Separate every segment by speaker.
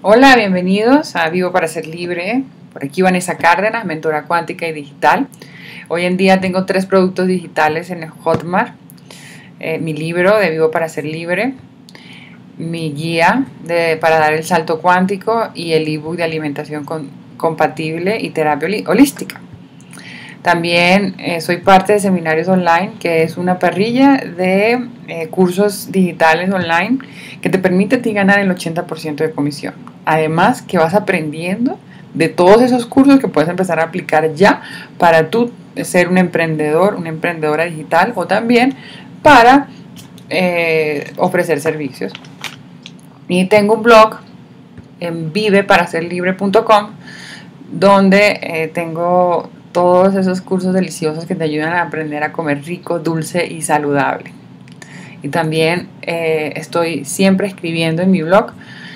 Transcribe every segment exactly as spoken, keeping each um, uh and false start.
Speaker 1: Hola, bienvenidos a Vivo para Ser Libre. Por aquí Vanessa Cárdenas, mentora cuántica y digital. Hoy en día tengo tres productos digitales en el Hotmart. Eh, mi libro de Vivo para Ser Libre, mi guía de, para dar el salto cuántico y el ebook de alimentación con, compatible y terapia holística. También eh, soy parte de Seminarios Online, que es una parrilla de eh, cursos digitales online que te permite a ti ganar el ochenta por ciento de comisión. Además que vas aprendiendo de todos esos cursos que puedes empezar a aplicar ya para tú ser un emprendedor, una emprendedora digital o también para eh, ofrecer servicios. Y tengo un blog en vive para ser libre punto com donde eh, tengo todos esos cursos deliciosos que te ayudan a aprender a comer rico, dulce y saludable. Y también eh, estoy siempre escribiendo en mi blog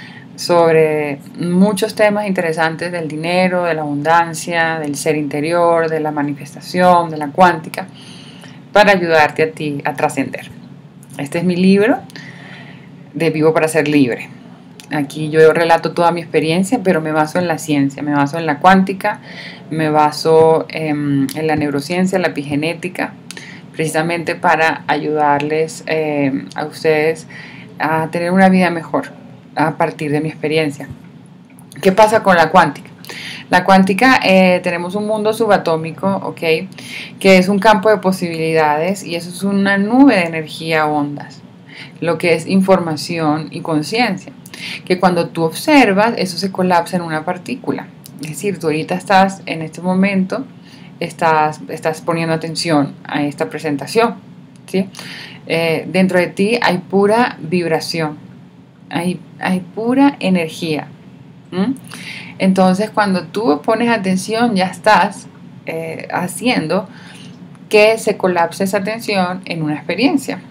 Speaker 1: sobre muchos temas interesantes del dinero, de la abundancia, del ser interior, de la manifestación, de la cuántica, para ayudarte a ti a trascender. Este es mi libro de Vivo para Ser Libre. Aquí yo relato toda mi experiencia, pero me baso en la ciencia, me baso en la cuántica, me baso en, en la neurociencia, la epigenética, precisamente para ayudarles eh, a ustedes a tener una vida mejor a partir de mi experiencia. ¿Qué pasa con la cuántica? La cuántica, eh, tenemos un mundo subatómico, ¿ok? Que es un campo de posibilidades y eso es una nube de energía, ondas, lo que es información y conciencia, que cuando tú observas, eso se colapsa en una partícula. Es decir, tú ahorita estás, en este momento, estás, estás poniendo atención a esta presentación, ¿sí? Eh, dentro de ti hay pura vibración, hay, hay pura energía. ¿Mm? Entonces, cuando tú pones atención, ya estás eh, haciendo que se colapse esa atención en una experiencia.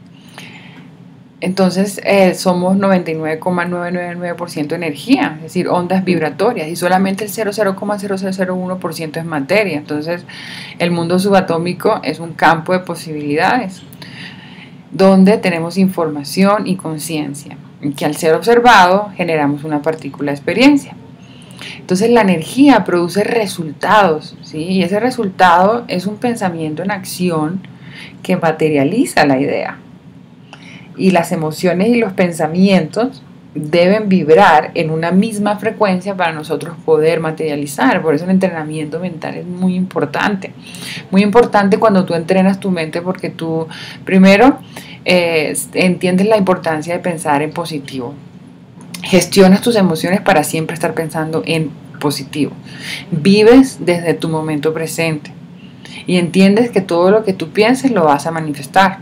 Speaker 1: Entonces eh, somos noventa y nueve coma novecientos noventa y nueve por ciento energía, es decir, ondas vibratorias, y solamente el cero coma cero cero cero uno por ciento es materia. Entonces el mundo subatómico es un campo de posibilidades donde tenemos información y conciencia, que al ser observado generamos una partícula de experiencia. Entonces la energía produce resultados, ¿sí? Y ese resultado es un pensamiento en acción que materializa la idea. Y las emociones y los pensamientos deben vibrar en una misma frecuencia para nosotros poder materializar. Por eso el entrenamiento mental es muy importante. Muy importante cuando tú entrenas tu mente, porque tú primero eh, entiendes la importancia de pensar en positivo. Gestionas tus emociones para siempre estar pensando en positivo. Vives desde tu momento presente y entiendes que todo lo que tú pienses lo vas a manifestar.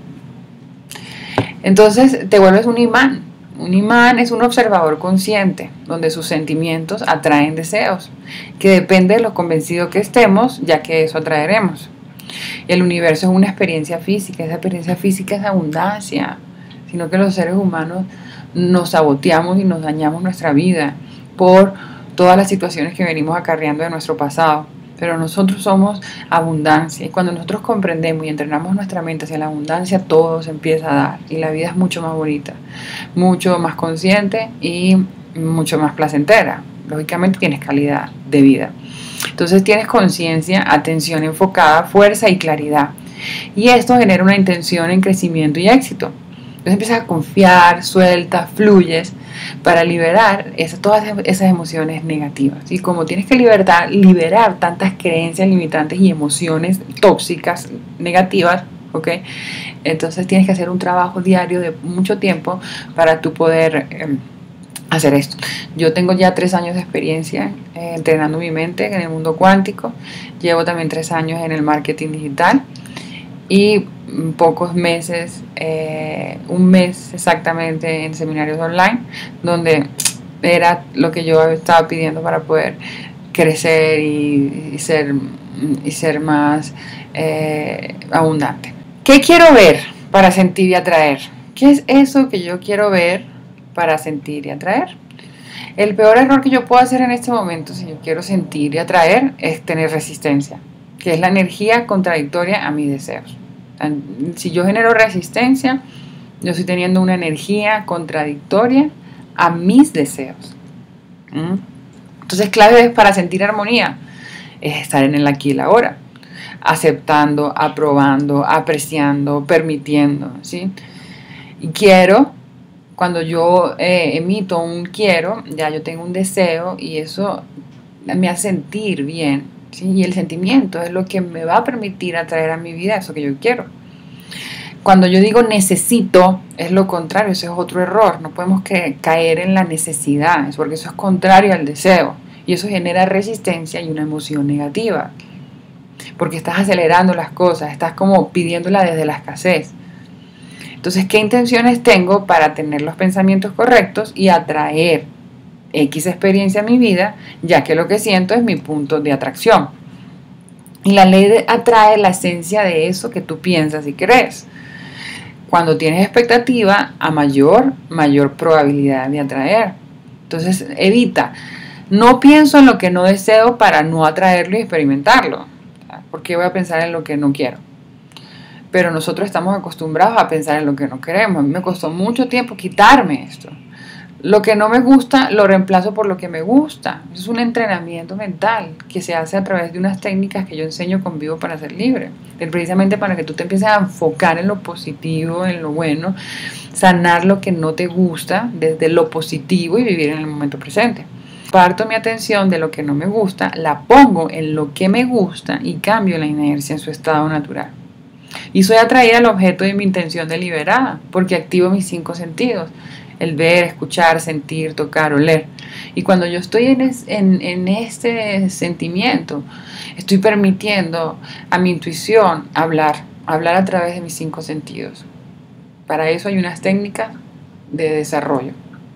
Speaker 1: Entonces te vuelves un imán. Un imán es un observador consciente, donde sus sentimientos atraen deseos, que depende de lo convencido que estemos, ya que eso atraeremos. El universo es una experiencia física, esa experiencia física es abundancia, sino que los seres humanos nos saboteamos y nos dañamos nuestra vida por todas las situaciones que venimos acarreando de nuestro pasado. Pero nosotros somos abundancia, y cuando nosotros comprendemos y entrenamos nuestra mente hacia la abundancia, todo se empieza a dar y la vida es mucho más bonita, mucho más consciente y mucho más placentera. Lógicamente tienes calidad de vida. Entonces tienes conciencia, atención enfocada, fuerza y claridad, y esto genera una intención en crecimiento y éxito. Entonces empiezas a confiar, sueltas, fluyes para liberar esa, todas esas emociones negativas. Y como tienes que liberar, liberar tantas creencias limitantes y emociones tóxicas, negativas, ¿ok? Entonces tienes que hacer un trabajo diario de mucho tiempo para tú poder eh, hacer esto. Yo tengo ya tres años de experiencia eh, entrenando mi mente en el mundo cuántico. Llevo también tres años en el marketing digital. Y pocos meses, eh, un mes exactamente en seminarios online, donde era lo que yo estaba pidiendo para poder crecer y, y, ser, y ser más eh, abundante. ¿Qué quiero ver para sentir y atraer? ¿Qué es eso que yo quiero ver para sentir y atraer? El peor error que yo puedo hacer en este momento, si yo quiero sentir y atraer, es tener resistencia, que es la energía contradictoria a mis deseos. Si yo genero resistencia, yo estoy teniendo una energía contradictoria a mis deseos. ¿Mm? Entonces, claves para sentir armonía es estar en el aquí y la ahora, aceptando, aprobando, apreciando, permitiendo, ¿sí? Y quiero, cuando yo eh, emito un quiero, ya yo tengo un deseo y eso me hace sentir bien, ¿sí? Y el sentimiento es lo que me va a permitir atraer a mi vida eso que yo quiero. Cuando yo digo necesito, es lo contrario, ese es otro error. No podemos que, caer en la necesidad, porque eso es contrario al deseo. Y eso genera resistencia y una emoción negativa. Porque estás acelerando las cosas, estás como pidiéndola desde la escasez. Entonces, ¿qué intenciones tengo para tener los pensamientos correctos y atraer X experiencia a mi vida, ya que lo que siento es mi punto de atracción? Y la ley de, atrae la esencia de eso que tú piensas y crees. Cuando tienes expectativa, a mayor, mayor probabilidad de atraer. Entonces, evita. No pienso en lo que no deseo para no atraerlo y experimentarlo. ¿Por qué voy a pensar en lo que no quiero? Pero nosotros estamos acostumbrados a pensar en lo que no queremos. A mí me costó mucho tiempo quitarme esto. Lo que no me gusta lo reemplazo por lo que me gusta. Es un entrenamiento mental que se hace a través de unas técnicas que yo enseño con Vivo para Ser Libre. Precisamente para que tú te empieces a enfocar en lo positivo, en lo bueno, sanar lo que no te gusta desde lo positivo y vivir en el momento presente. Parto mi atención de lo que no me gusta, la pongo en lo que me gusta y cambio la inercia en su estado natural. Y soy atraída al objeto de mi intención deliberada, porque activo mis cinco sentidos. El ver, escuchar, sentir, tocar, oler. Y cuando yo estoy en, es, en, en este sentimiento, estoy permitiendo a mi intuición hablar, hablar a través de mis cinco sentidos. Para eso hay unas técnicas de desarrollo.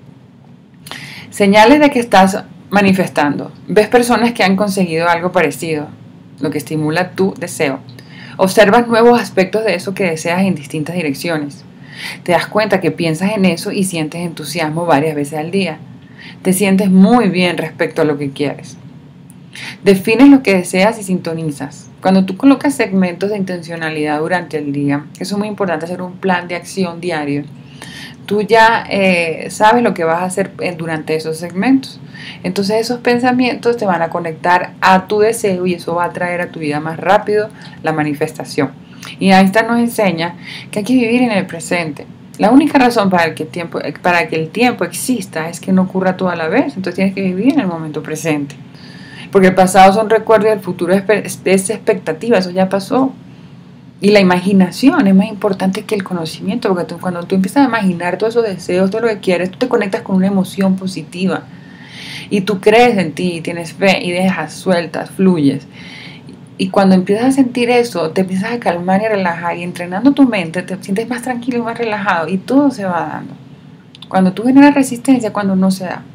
Speaker 1: Señales de que estás manifestando. Ves personas que han conseguido algo parecido, lo que estimula tu deseo. Observas nuevos aspectos de eso que deseas en distintas direcciones. Te das cuenta que piensas en eso y sientes entusiasmo varias veces al día. Te sientes muy bien respecto a lo que quieres. Defines lo que deseas y sintonizas. Cuando tú colocas segmentos de intencionalidad durante el día, eso es muy importante, hacer un plan de acción diario. Tú ya eh, sabes lo que vas a hacer durante esos segmentos. Entonces esos pensamientos te van a conectar a tu deseo y eso va a traer a tu vida más rápido la manifestación. Y Einstein nos enseña que hay que vivir en el presente. La única razón para que, el tiempo, para que el tiempo exista es que no ocurra toda la vez. Entonces tienes que vivir en el momento presente. Porque el pasado son recuerdos y el futuro es expectativa. Eso ya pasó. Y la imaginación es más importante que el conocimiento. Porque tú, cuando tú empiezas a imaginar todos esos deseos, todo lo que quieres, tú te conectas con una emoción positiva. Y tú crees en ti, tienes fe y dejas, sueltas, fluyes. Y cuando empiezas a sentir eso, te empiezas a calmar y a relajar. Y entrenando tu mente, te sientes más tranquilo y más relajado. Y todo se va dando. Cuando tú generas resistencia, cuando no se da.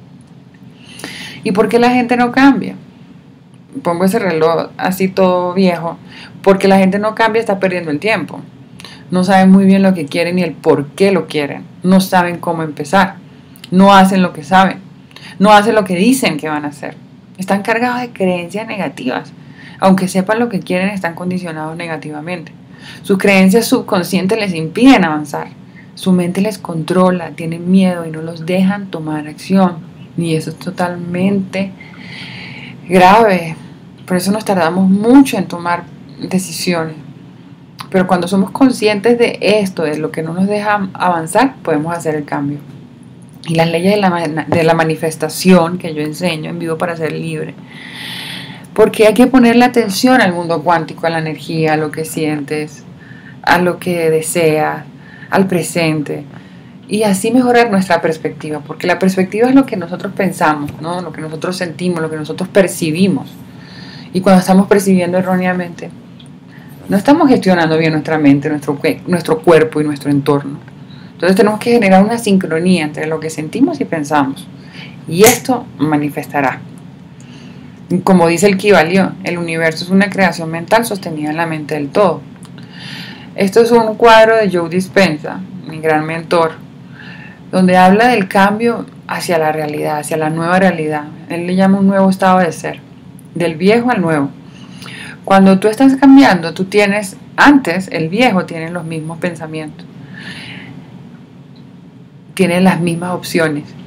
Speaker 1: ¿Y por qué la gente no cambia? Pongo ese reloj así todo viejo. Porque la gente no cambia, está perdiendo el tiempo. No saben muy bien lo que quieren ni el por qué lo quieren. No saben cómo empezar. No hacen lo que saben. No hacen lo que dicen que van a hacer. Están cargados de creencias negativas. Aunque sepan lo que quieren, están condicionados negativamente. Sus creencias subconscientes les impiden avanzar. Su mente les controla, tienen miedo y no los dejan tomar acción. Y eso es totalmente grave. Por eso nos tardamos mucho en tomar decisiones. Pero cuando somos conscientes de esto, de lo que no nos deja avanzar, podemos hacer el cambio. Y las leyes de la, de la manifestación que yo enseño en Vivo para Ser Libre. Porque hay que ponerle atención al mundo cuántico, a la energía, a lo que sientes, a lo que deseas, al presente. Y así mejorar nuestra perspectiva. Porque la perspectiva es lo que nosotros pensamos, ¿no? Lo que nosotros sentimos, lo que nosotros percibimos. Y cuando estamos percibiendo erróneamente, no estamos gestionando bien nuestra mente, nuestro, nuestro cuerpo y nuestro entorno. Entonces tenemos que generar una sincronía entre lo que sentimos y pensamos. Y esto manifestará. Como dice el Kybalión, el universo es una creación mental sostenida en la mente del todo. Esto es un cuadro de Joe Dispenza, mi gran mentor, donde habla del cambio hacia la realidad, hacia la nueva realidad. Él le llama un nuevo estado de ser, del viejo al nuevo. Cuando tú estás cambiando, tú tienes, antes el viejo tiene los mismos pensamientos, tiene las mismas opciones,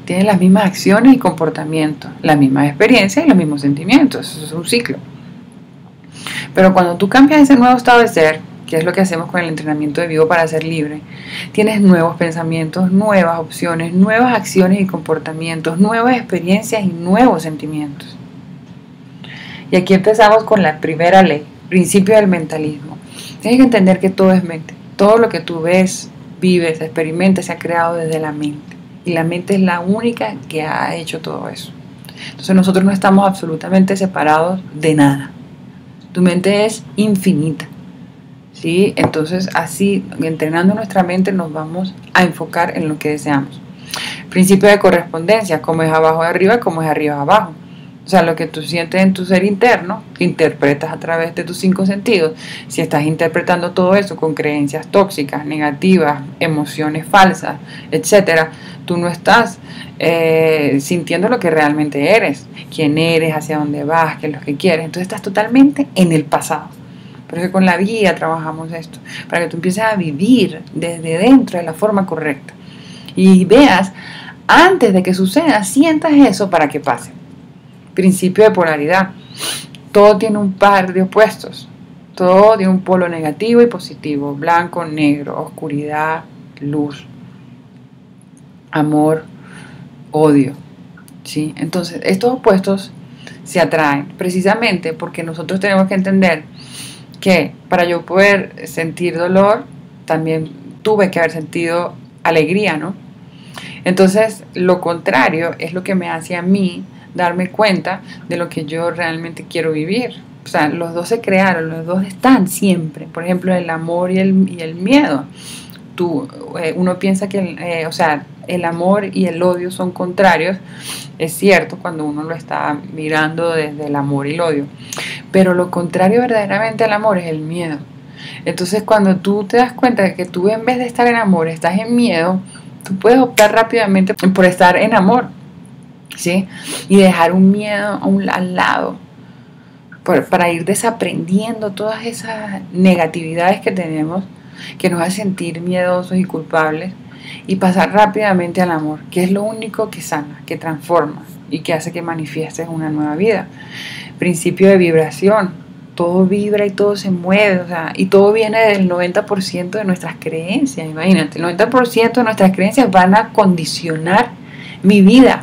Speaker 1: Tienes las mismas acciones y comportamientos, las mismas experiencias y los mismos sentimientos. Eso es un ciclo. Pero cuando tú cambias ese nuevo estado de ser, que es lo que hacemos con el entrenamiento de Vivo para Ser Libre, tienes nuevos pensamientos, nuevas opciones, nuevas acciones y comportamientos, nuevas experiencias y nuevos sentimientos. Y aquí empezamos con la primera ley, principio del mentalismo. Tienes que entender que todo es mente. Todo lo que tú ves, vives, experimentas, se ha creado desde la mente. Y la mente es la única que ha hecho todo eso. Entonces nosotros no estamos absolutamente separados de nada. Tu mente es infinita, ¿sí? Entonces así, entrenando nuestra mente, nos vamos a enfocar en lo que deseamos. Principio de correspondencia, como es abajo de arriba, como es arriba de abajo. O sea, lo que tú sientes en tu ser interno, interpretas a través de tus cinco sentidos. Si estás interpretando todo eso con creencias tóxicas, negativas, emociones falsas, etcétera, tú no estás eh, sintiendo lo que realmente eres, quién eres, hacia dónde vas, qué es lo que quieres. Entonces estás totalmente en el pasado. Porque con la guía trabajamos esto, para que tú empieces a vivir desde dentro de la forma correcta. Y veas, antes de que suceda, sientas eso para que pase. Principio de polaridad. Todo tiene un par de opuestos. Todo tiene un polo negativo y positivo. Blanco, negro, oscuridad, luz. Amor, odio. ¿Sí? Entonces, estos opuestos se atraen precisamente porque nosotros tenemos que entender que para yo poder sentir dolor, también tuve que haber sentido alegría, ¿no? Entonces, lo contrario es lo que me hace a mí darme cuenta de lo que yo realmente quiero vivir. O sea, los dos se crearon, los dos están siempre. Por ejemplo, el amor y el, y el miedo. Tú, eh, uno piensa que, eh, o sea, el amor y el odio son contrarios. Es cierto cuando uno lo está mirando desde el amor y el odio. Pero lo contrario verdaderamente al amor es el miedo. Entonces, cuando tú te das cuenta de que tú en vez de estar en amor estás en miedo, tú puedes optar rápidamente por estar en amor, ¿sí? Y dejar un miedo a un, al lado, por, para ir desaprendiendo todas esas negatividades que tenemos, que nos hacen sentir miedosos y culpables, y pasar rápidamente al amor, que es lo único que sana, que transforma y que hace que manifiestes una nueva vida. Principio de vibración. Todo vibra y todo se mueve, o sea, y todo viene del noventa por ciento de nuestras creencias. Imagínate, el noventa por ciento de nuestras creencias van a condicionar mi vida.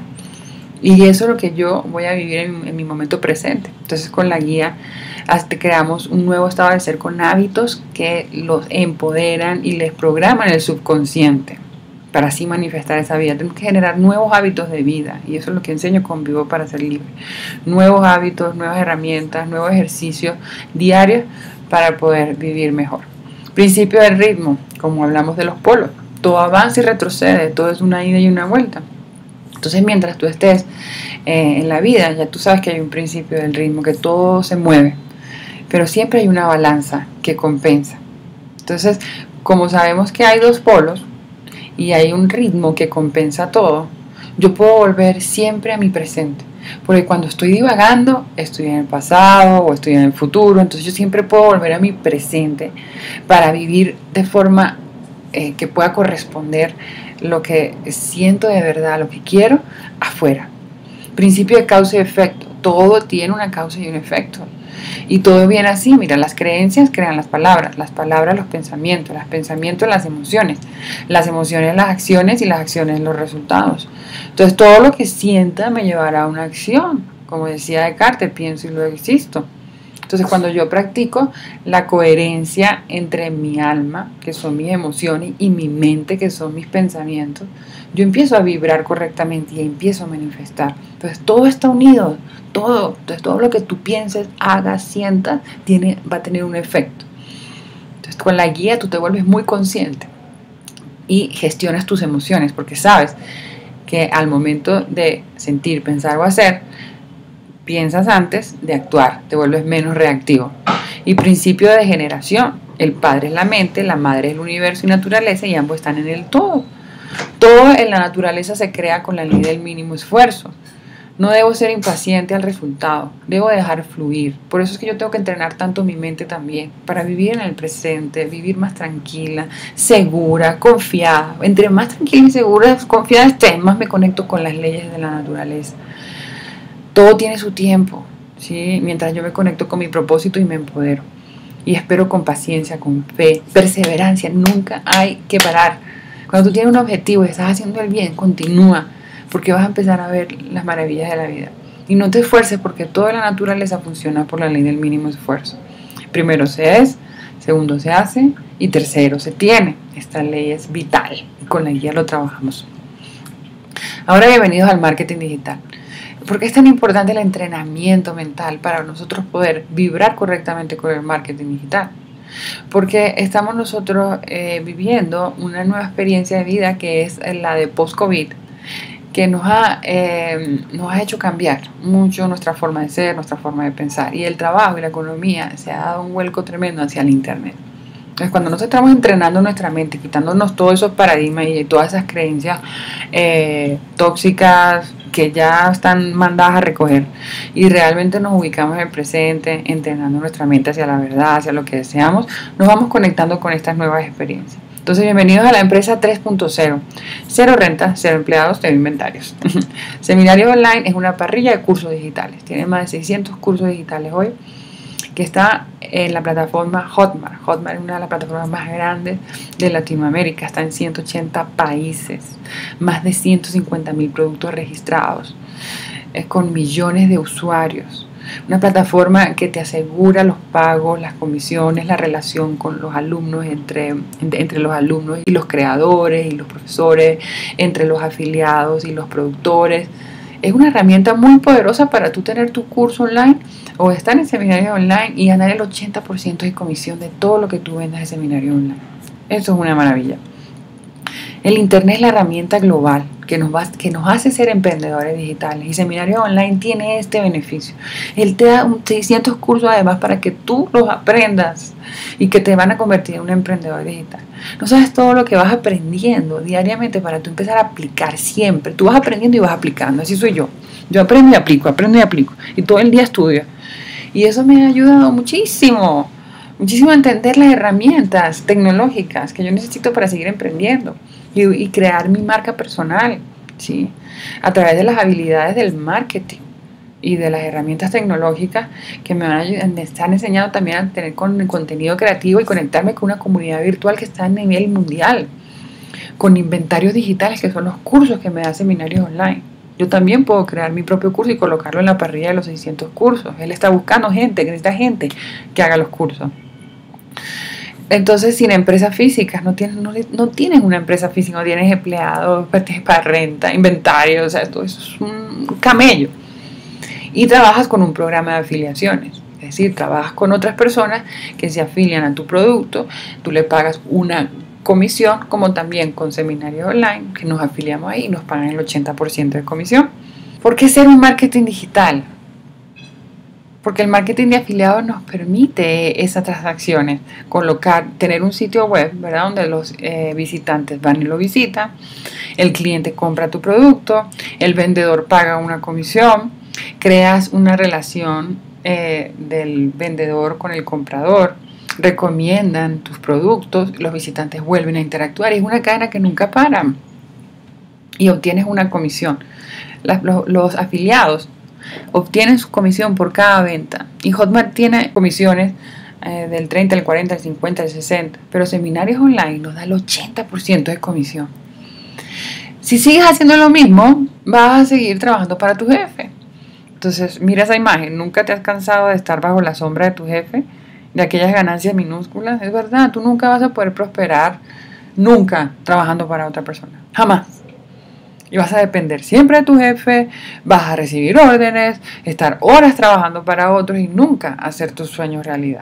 Speaker 1: Y eso es lo que yo voy a vivir en, en mi momento presente. Entonces, con la guía hasta creamos un nuevo estado de ser con hábitos que los empoderan y les programan el subconsciente para así manifestar esa vida. Tenemos que generar nuevos hábitos de vida, y eso es lo que enseño con Vivo para Ser Libre. Nuevos hábitos, nuevas herramientas, nuevos ejercicios diarios para poder vivir mejor. Principio del ritmo, como hablamos de los polos. Todo avanza y retrocede, todo es una ida y una vuelta. Entonces, mientras tú estés eh, en la vida, ya tú sabes que hay un principio del ritmo, que todo se mueve, pero siempre hay una balanza que compensa. Entonces, como sabemos que hay dos polos y hay un ritmo que compensa todo, yo puedo volver siempre a mi presente. Porque cuando estoy divagando, estoy en el pasado o estoy en el futuro, entonces yo siempre puedo volver a mi presente para vivir de forma eh, que pueda corresponder lo que siento de verdad, lo que quiero, afuera. Principio de causa y efecto. Todo tiene una causa y un efecto. Y todo viene así. Mira, las creencias crean las palabras, las palabras los pensamientos, los pensamientos las emociones, las emociones las acciones y las acciones los resultados. Entonces todo lo que sienta me llevará a una acción. Como decía Descartes, pienso y luego existo. Entonces cuando yo practico la coherencia entre mi alma, que son mis emociones, y mi mente, que son mis pensamientos, yo empiezo a vibrar correctamente y empiezo a manifestar. Entonces todo está unido, todo. Entonces todo lo que tú pienses, hagas, sientas, tiene, va a tener un efecto. Entonces con la guía tú te vuelves muy consciente y gestionas tus emociones, porque sabes que al momento de sentir, pensar o hacer, piensas antes de actuar, te vuelves menos reactivo. Y principio de generación. El padre es la mente, la madre es el universo y naturaleza, y ambos están en el todo. Todo en la naturaleza se crea con la ley del mínimo esfuerzo. No debo ser impaciente al resultado, debo dejar fluir. Por eso es que yo tengo que entrenar tanto mi mente también, para vivir en el presente, vivir más tranquila, segura, confiada. Entre más tranquila y segura, confiada esté, más me conecto con las leyes de la naturaleza. Todo tiene su tiempo, ¿sí? Mientras yo me conecto con mi propósito y me empodero. Y espero con paciencia, con fe, perseverancia. Nunca hay que parar. Cuando tú tienes un objetivo y estás haciendo el bien, continúa, porque vas a empezar a ver las maravillas de la vida. Y no te esfuerces, porque toda la naturaleza funciona por la ley del mínimo esfuerzo. Primero se es, segundo se hace y tercero se tiene. Esta ley es vital y con la guía lo trabajamos. Ahora, bienvenidos al marketing digital. ¿Por qué es tan importante el entrenamiento mental para nosotros poder vibrar correctamente con el marketing digital? Porque estamos nosotros eh, viviendo una nueva experiencia de vida que es la de post-COVID, que nos ha, eh, nos ha hecho cambiar mucho nuestra forma de ser, nuestra forma de pensar. Y el trabajo y la economía se ha dado un vuelco tremendo hacia el Internet. Entonces, cuando nosotros estamos entrenando nuestra mente, quitándonos todos esos paradigmas y todas esas creencias eh, tóxicas que ya están mandadas a recoger, y realmente nos ubicamos en el presente, entrenando nuestra mente hacia la verdad, hacia lo que deseamos, nos vamos conectando con estas nuevas experiencias. Entonces, bienvenidos a la empresa tres punto cero. Cero renta, cero empleados, cero inventarios. Seminarios Online es una parrilla de cursos digitales. Tiene más de seiscientos cursos digitales hoy, que está en la plataforma Hotmart. Hotmart es una de las plataformas más grandes de Latinoamérica. Está en ciento ochenta países, más de ciento cincuenta mil productos registrados, es con millones de usuarios. Una plataforma que te asegura los pagos, las comisiones, la relación con los alumnos, entre, entre los alumnos y los creadores y los profesores, entre los afiliados y los productores. Es una herramienta muy poderosa para tú tener tu curso online o estar en seminarios online y ganar el ochenta por ciento de comisión de todo lo que tú vendas de seminario online. Eso es una maravilla. El Internet es la herramienta global que nos, va, que nos hace ser emprendedores digitales, y Seminario Online tiene este beneficio. Él te da un seiscientos cursos además para que tú los aprendas y que te van a convertir en un emprendedor digital. No sabes todo lo que vas aprendiendo diariamente para tú empezar a aplicar siempre. Tú vas aprendiendo y vas aplicando, así soy yo. Yo aprendo y aplico, aprendo y aplico, y todo el día estudio. Y eso me ha ayudado muchísimo, muchísimo a entender las herramientas tecnológicas que yo necesito para seguir emprendiendo y, y crear mi marca personal, ¿sí? A través de las habilidades del marketing y de las herramientas tecnológicas que me, van a, me están enseñando también a tener con, contenido creativo y conectarme con una comunidad virtual que está a nivel mundial, con inventarios digitales que son los cursos que me da Seminarios Online. Yo también puedo crear mi propio curso y colocarlo en la parrilla de los seiscientos cursos. Él está buscando gente, que necesita gente que haga los cursos. Entonces, sin empresas físicas, no tienes, no, no tienes una empresa física, no tienes empleados para renta, inventario, o sea, todo eso es un camello. Y trabajas con un programa de afiliaciones, es decir, trabajas con otras personas que se afilian a tu producto, tú le pagas una comisión, como también con Seminarios Online, que nos afiliamos ahí y nos pagan el ochenta por ciento de comisión. ¿Por qué ser un marketing digital? Porque el marketing de afiliados nos permite esas transacciones, colocar, tener un sitio web, ¿verdad?, donde los eh, visitantes van y lo visitan, el cliente compra tu producto, el vendedor paga una comisión, creas una relación eh, del vendedor con el comprador, recomiendan tus productos, los visitantes vuelven a interactuar, y es una cadena que nunca para y obtienes una comisión. Las, los, los afiliados obtienen su comisión por cada venta, y Hotmart tiene comisiones eh, del treinta, el cuarenta, el cincuenta, el sesenta, pero Seminarios Online nos da el ochenta por ciento de comisión. Si sigues haciendo lo mismo, vas a seguir trabajando para tu jefe. Entonces, mira esa imagen, nunca te has cansado de estar bajo la sombra de tu jefe, de aquellas ganancias minúsculas. Es verdad, tú nunca vas a poder prosperar, nunca trabajando para otra persona, jamás. Y vas a depender siempre de tu jefe, vas a recibir órdenes, estar horas trabajando para otros y nunca hacer tus sueños realidad.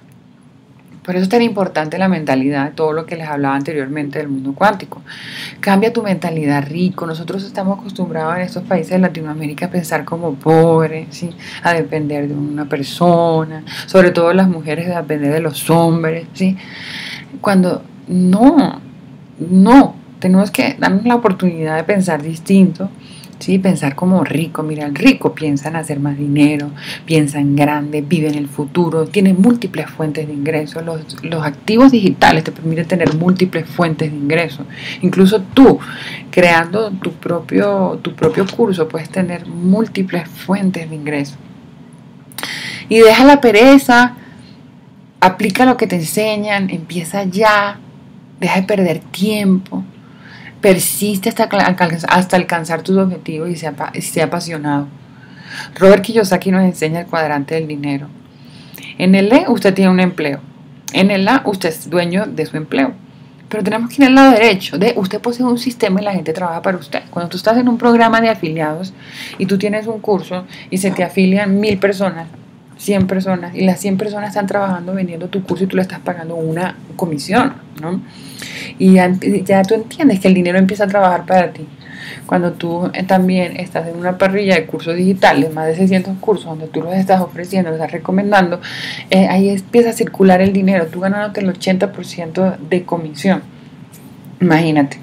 Speaker 1: Por eso es tan importante la mentalidad, todo lo que les hablaba anteriormente del mundo cuántico. Cambia tu mentalidad, rico. Nosotros estamos acostumbrados en estos países de Latinoamérica a pensar como pobres, ¿sí?, a depender de una persona, sobre todo las mujeres, a depender de los hombres, ¿sí? Cuando no, no, tenemos que darnos la oportunidad de pensar distinto Sí, pensar como rico. Mira, el rico piensa en hacer más dinero, piensa en grande, vive en el futuro, tiene múltiples fuentes de ingreso. Los, los activos digitales te permiten tener múltiples fuentes de ingreso. Incluso tú, creando tu propio, tu propio curso, puedes tener múltiples fuentes de ingreso. Y deja la pereza, aplica lo que te enseñan, empieza ya, deja de perder tiempo. Persiste hasta, hasta alcanzar tus objetivos y sea, sea apasionado. Robert Kiyosaki nos enseña el cuadrante del dinero. En el E usted tiene un empleo. En el A usted es dueño de su empleo. Pero tenemos que ir al lado derecho. De usted posee un sistema y la gente trabaja para usted. Cuando tú estás en un programa de afiliados y tú tienes un curso y se te afilian mil personas, cien personas, y las cien personas están trabajando vendiendo tu curso y tú le estás pagando una comisión, ¿no? Y ya, ya tú entiendes que el dinero empieza a trabajar para ti. Cuando tú también estás en una parrilla de cursos digitales, más de seiscientos cursos, donde tú los estás ofreciendo, los estás recomendando, eh, ahí empieza a circular el dinero, tú ganándote el ochenta por ciento de comisión. Imagínate.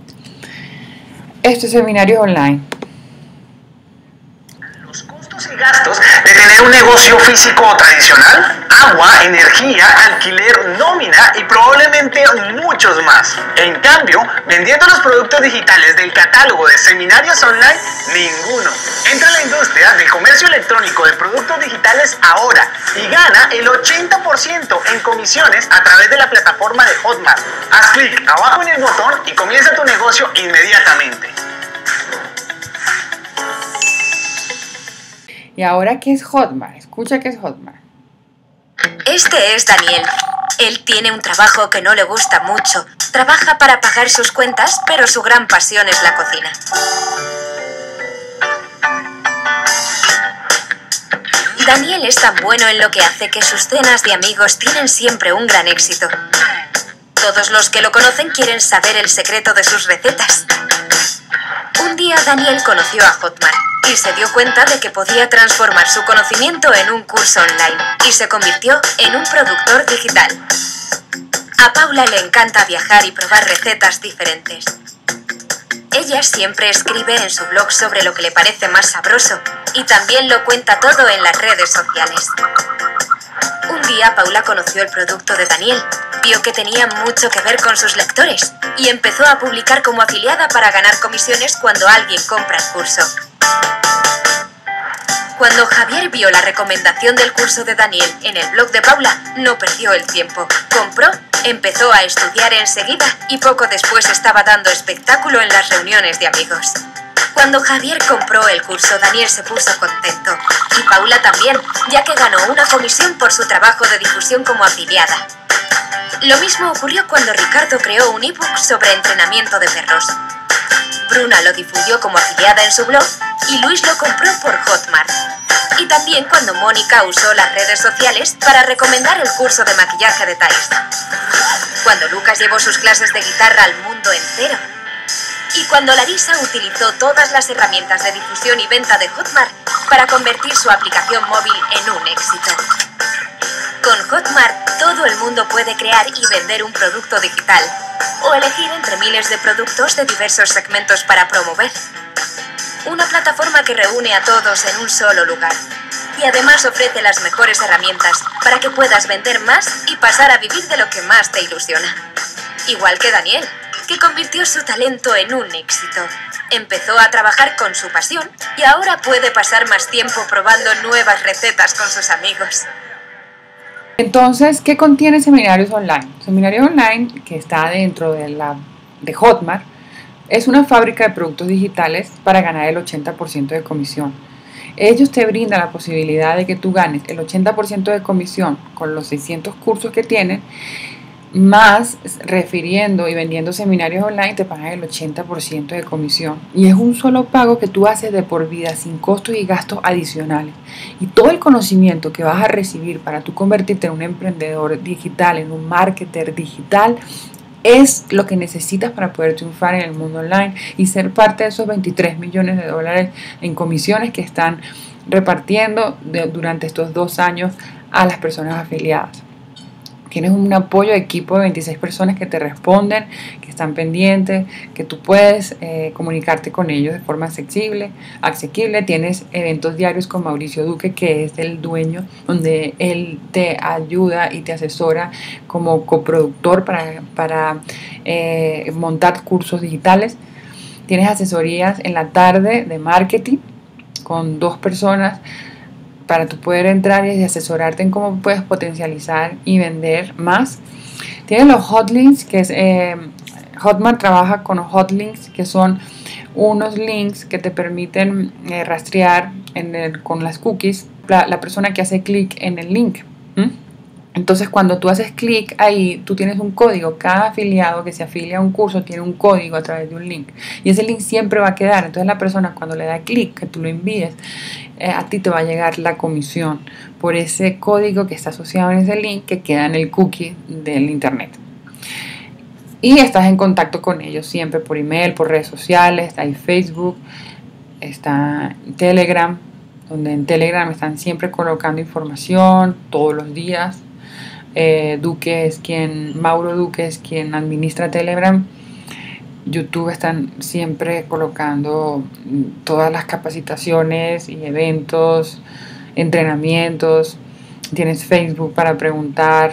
Speaker 1: Este seminario es online.
Speaker 2: Y gastos de tener un negocio físico o tradicional, agua, energía, alquiler, nómina y probablemente muchos más. En cambio, vendiendo los productos digitales del catálogo de seminarios online, ninguno. Entra a la industria del comercio electrónico de productos digitales ahora y gana el ochenta por ciento en comisiones a través de la plataforma de Hotmart. Haz clic abajo en el botón y comienza tu negocio inmediatamente.
Speaker 1: ¿Y ahora qué es Hotmart? Escucha qué es Hotmart.
Speaker 3: Este es Daniel. Él tiene un trabajo que no le gusta mucho. Trabaja para pagar sus cuentas, pero su gran pasión es la cocina. Daniel es tan bueno en lo que hace que sus cenas de amigos tienen siempre un gran éxito. Todos los que lo conocen quieren saber el secreto de sus recetas. Un día Daniel conoció a Hotmart y se dio cuenta de que podía transformar su conocimiento en un curso online y se convirtió en un productor digital. A Paula le encanta viajar y probar recetas diferentes. Ella siempre escribe en su blog sobre lo que le parece más sabroso y también lo cuenta todo en las redes sociales. Un día Paula conoció el producto de Daniel, vio que tenía mucho que ver con sus lectores y empezó a publicar como afiliada para ganar comisiones cuando alguien compra el curso. Cuando Javier vio la recomendación del curso de Daniel en el blog de Paula, no perdió el tiempo. Compró, empezó a estudiar enseguida y poco después estaba dando espectáculo en las reuniones de amigos. Cuando Javier compró el curso, Daniel se puso contento. Y Paula también, ya que ganó una comisión por su trabajo de difusión como afiliada. Lo mismo ocurrió cuando Ricardo creó un ebook sobre entrenamiento de perros. Bruna lo difundió como afiliada en su blog y Luis lo compró por Hotmart. Y también cuando Mónica usó las redes sociales para recomendar el curso de maquillaje de Thais. Cuando Lucas llevó sus clases de guitarra al mundo entero. Y cuando Larisa utilizó todas las herramientas de difusión y venta de Hotmart para convertir su aplicación móvil en un éxito. Con Hotmart, todo el mundo puede crear y vender un producto digital o elegir entre miles de productos de diversos segmentos para promover. Una plataforma que reúne a todos en un solo lugar y además ofrece las mejores herramientas para que puedas vender más y pasar a vivir de lo que más te ilusiona. Igual que Daniel, que convirtió su talento en un éxito. Empezó a trabajar con su pasión y ahora puede pasar más tiempo probando nuevas recetas con sus amigos.
Speaker 1: Entonces, ¿qué contiene Seminarios Online? Seminarios Online, que está dentro de, la, de Hotmart, es una fábrica de productos digitales para ganar el ochenta por ciento de comisión. Ellos te brindan la posibilidad de que tú ganes el ochenta por ciento de comisión con los seiscientos cursos que tienen, más refiriendo y vendiendo seminarios online te pagan el ochenta por ciento de comisión y es un solo pago que tú haces de por vida sin costos y gastos adicionales, y todo el conocimiento que vas a recibir para tú convertirte en un emprendedor digital, en un marketer digital, es lo que necesitas para poder triunfar en el mundo online y ser parte de esos veintitrés millones de dólares en comisiones que están repartiendo de, durante estos dos años a las personas afiliadas. Tienes un apoyo de equipo de veintiséis personas que te responden, que están pendientes, que tú puedes eh, comunicarte con ellos de forma accesible, asequible. Tienes eventos diarios con Mauricio Duque, que es el dueño, donde él te ayuda y te asesora como coproductor para, para eh, montar cursos digitales. Tienes asesorías en la tarde de marketing con dos personas para tú poder entrar y asesorarte en cómo puedes potencializar y vender más. Tienes los hotlinks, que es eh, Hotmart trabaja con hotlinks, que son unos links que te permiten eh, rastrear en el, con las cookies la, la persona que hace clic en el link. ¿Mm? Entonces, cuando tú haces clic ahí, tú tienes un código. Cada afiliado que se afilia a un curso tiene un código a través de un link. Y ese link siempre va a quedar. Entonces, la persona cuando le da clic, que tú lo envíes, eh, a ti te va a llegar la comisión por ese código que está asociado en ese link que queda en el cookie del internet. Y estás en contacto con ellos siempre por email, por redes sociales. Hay Facebook, está Telegram, donde en Telegram están siempre colocando información todos los días. Eh, Duque es quien, Mauro Duque es quien administra Telegram. YouTube están siempre colocando todas las capacitaciones y eventos, entrenamientos. Tienes Facebook para preguntar,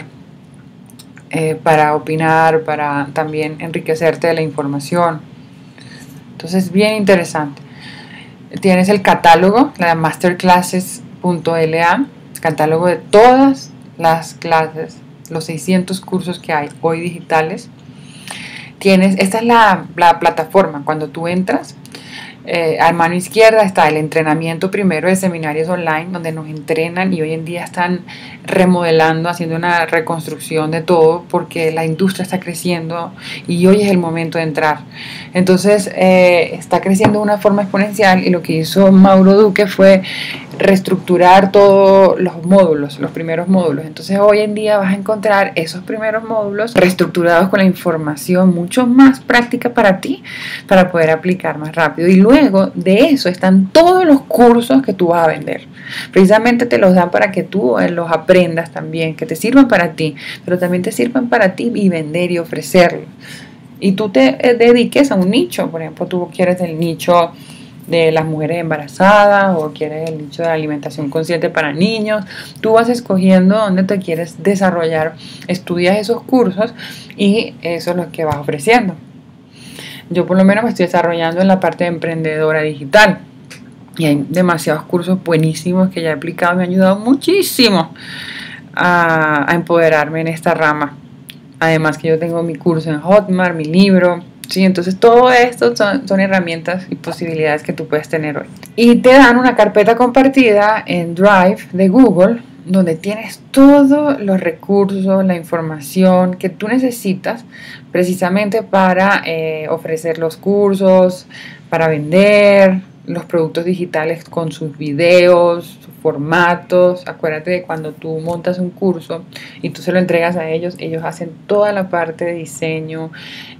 Speaker 1: eh, para opinar, para también enriquecerte de la información. Entonces, bien interesante. Tienes el catálogo, la masterclasses punto L A, catálogo de todas las clases, los seiscientos cursos que hay hoy digitales. Tienes, esta es la, la plataforma. Cuando tú entras, eh, a mano izquierda está el entrenamiento primero de seminarios online, donde nos entrenan y hoy en día están remodelando, haciendo una reconstrucción de todo, porque la industria está creciendo y hoy es el momento de entrar. Entonces, eh, está creciendo de una forma exponencial y lo que hizo Mauro Duque fue reestructurar todos los módulos, los primeros módulos. Entonces hoy en día vas a encontrar esos primeros módulos reestructurados con la información mucho más práctica para ti, para poder aplicar más rápido. Y luego de eso están todos los cursos que tú vas a vender. Precisamente te los dan para que tú los aprendas también, que te sirvan para ti, pero también te sirvan para ti y vender y ofrecerlo. Y tú te dediques a un nicho. Por ejemplo, tú quieres el nicho de las mujeres embarazadas o quieres el nicho de la alimentación consciente para niños. Tú vas escogiendo dónde te quieres desarrollar, estudias esos cursos y eso es lo que vas ofreciendo. Yo por lo menos me estoy desarrollando en la parte de emprendedora digital y hay demasiados cursos buenísimos que ya he aplicado y me han ayudado muchísimo a, a empoderarme en esta rama. Además que yo tengo mi curso en Hotmart, mi libro. Sí, entonces todo esto son, son herramientas y posibilidades que tú puedes tener hoy. Y te dan una carpeta compartida en Drive de Google, donde tienes todos los recursos, la información que tú necesitas precisamente para eh, ofrecer los cursos, para vender los productos digitales con sus videos, sus formatos. Acuérdate de cuando tú montas un curso y tú se lo entregas a ellos, ellos hacen toda la parte de diseño,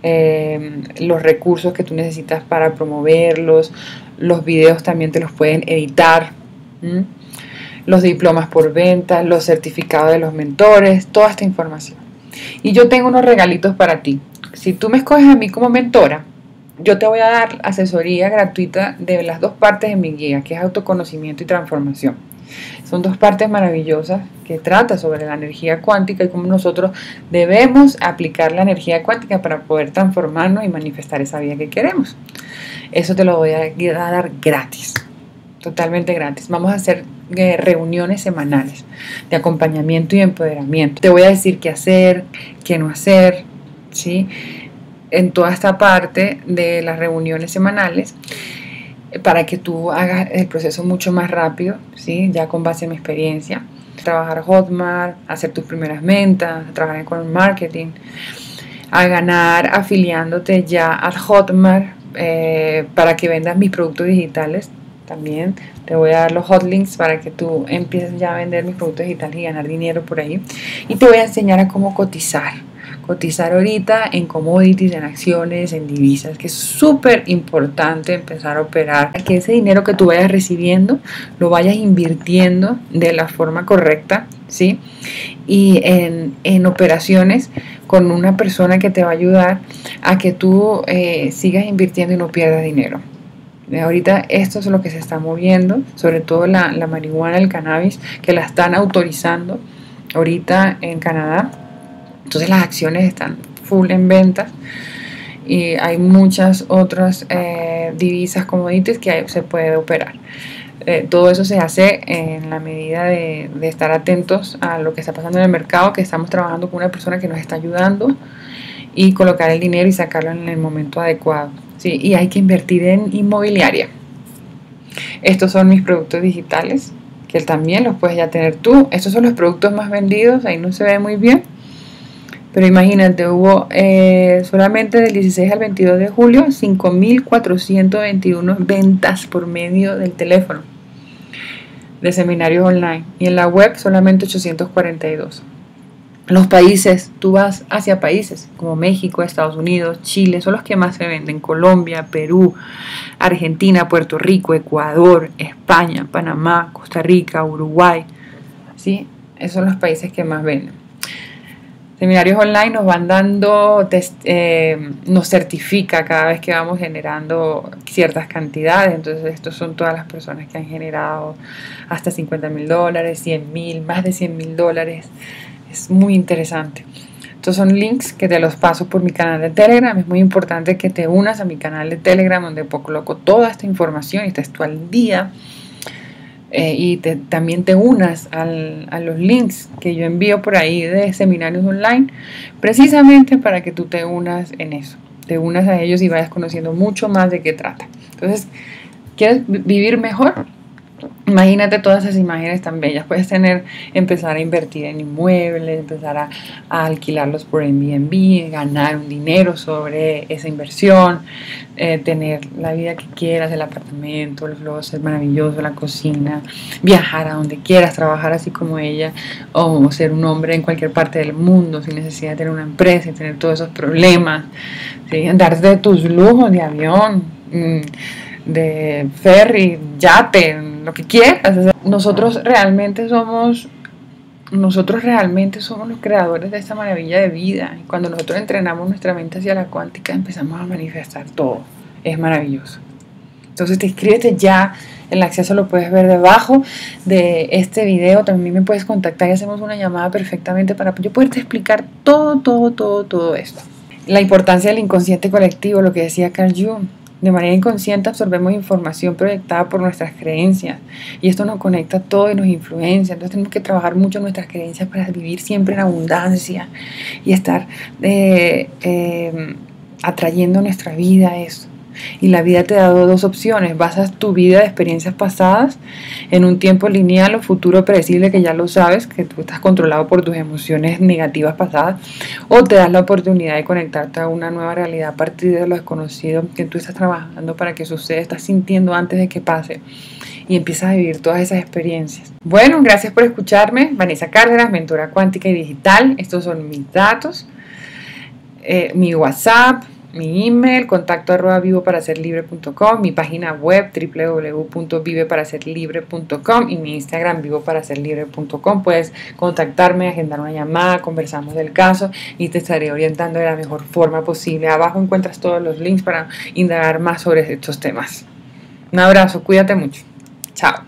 Speaker 1: eh, los recursos que tú necesitas para promoverlos, los videos también te los pueden editar, ¿m? Los diplomas por venta, los certificados de los mentores, toda esta información. Y yo tengo unos regalitos para ti. Si tú me escoges a mí como mentora, yo te voy a dar asesoría gratuita de las dos partes de mi guía, que es autoconocimiento y transformación. Son dos partes maravillosas que trata sobre la energía cuántica y cómo nosotros debemos aplicar la energía cuántica para poder transformarnos y manifestar esa vida que queremos. Eso te lo voy a dar gratis, totalmente gratis. Vamos a hacer eh, reuniones semanales de acompañamiento y empoderamiento. Te voy a decir qué hacer, qué no hacer, ¿sí? En toda esta parte de las reuniones semanales, para que tú hagas el proceso mucho más rápido, ¿sí? Ya con base en mi experiencia. Trabajar Hotmart, hacer tus primeras ventas, trabajar con el marketing, a ganar afiliándote ya al Hotmart eh, para que vendas mis productos digitales. También te voy a dar los hotlinks para que tú empieces ya a vender mis productos digitales y ganar dinero por ahí. Y te voy a enseñar a cómo cotizar cotizar ahorita en commodities, en acciones, en divisas, que es súper importante empezar a operar, que ese dinero que tú vayas recibiendo lo vayas invirtiendo de la forma correcta, ¿sí? Y en, en operaciones con una persona que te va a ayudar a que tú eh, sigas invirtiendo y no pierdas dinero. Ahorita esto es lo que se está moviendo, sobre todo la, la marihuana, el cannabis, que la están autorizando ahorita en Canadá. Entonces las acciones están full en ventas y hay muchas otras eh, divisas, commodities que hay, se puede operar. Eh, todo eso se hace en la medida de, de estar atentos a lo que está pasando en el mercado, que estamos trabajando con una persona que nos está ayudando y colocar el dinero y sacarlo en el momento adecuado, ¿sí? Y hay que invertir en inmobiliaria. Estos son mis productos digitales, que también los puedes ya tener tú. Estos son los productos más vendidos, ahí no se ve muy bien. Pero imagínate, hubo eh, solamente del dieciséis al veintidós de julio cinco mil cuatrocientas veintiuno ventas por medio del teléfono de seminarios online. Y en la web solamente ochocientos cuarenta y dos. Los países, tú vas hacia países como México, Estados Unidos, Chile, son los que más se venden. Colombia, Perú, Argentina, Puerto Rico, Ecuador, España, Panamá, Costa Rica, Uruguay. ¿Sí? Esos son los países que más venden. Seminarios online nos van dando, eh, nos certifica cada vez que vamos generando ciertas cantidades. Entonces estos son todas las personas que han generado hasta cincuenta mil dólares, cien mil, más de cien mil dólares. Es muy interesante. Estos son links que te los paso por mi canal de Telegram. Es muy importante que te unas a mi canal de Telegram, donde coloco toda esta información y estás tú al día. Eh, y te, también te unas al, a los links que yo envío por ahí de seminarios online, precisamente para que tú te unas en eso, te unas a ellos y vayas conociendo mucho más de qué trata. Entonces, ¿quieres vivir mejor? Imagínate todas esas imágenes tan bellas. Puedes tener, empezar a invertir en inmuebles, empezar a, a alquilarlos por Airbnb, ganar un dinero sobre esa inversión, eh, tener la vida que quieras, el apartamento, el closet maravilloso, la cocina, viajar a donde quieras, trabajar así como ella, o ser un hombre en cualquier parte del mundo sin necesidad de tener una empresa y tener todos esos problemas, ¿sí? Darte de tus lujos de avión, de ferry, yate, lo que quieras. Nosotros realmente somos nosotros realmente somos los creadores de esta maravilla de vida. Y cuando nosotros entrenamos nuestra mente hacia la cuántica, empezamos a manifestar todo. Es maravilloso. Entonces te inscríbete ya. El acceso lo puedes ver debajo de este video. También me puedes contactar y hacemos una llamada perfectamente para yo poderte explicar todo, todo, todo, todo esto. La importancia del inconsciente colectivo, lo que decía Carl Jung. De manera inconsciente absorbemos información proyectada por nuestras creencias y esto nos conecta todo y nos influencia. Entonces tenemos que trabajar mucho nuestras creencias para vivir siempre en abundancia y estar eh, eh, atrayendo a nuestra vida eso. Y la vida te ha dado dos opciones: basas tu vida de experiencias pasadas en un tiempo lineal o futuro predecible, que ya lo sabes, que tú estás controlado por tus emociones negativas pasadas, o te das la oportunidad de conectarte a una nueva realidad a partir de lo desconocido que tú estás trabajando para que suceda, estás sintiendo antes de que pase y empiezas a vivir todas esas experiencias. Bueno, gracias por escucharme. Vanessa Cárdenas, mentora cuántica y digital. Estos son mis datos, eh, mi WhatsApp, mi email, contacto arroba vivo para ser libre punto com, mi página web doble u doble u doble u punto vive para ser libre punto com y mi Instagram vivo para ser libre punto com. Puedes contactarme, agendar una llamada, conversamos del caso y te estaré orientando de la mejor forma posible. Abajo encuentras todos los links para indagar más sobre estos temas. Un abrazo, cuídate mucho. Chao.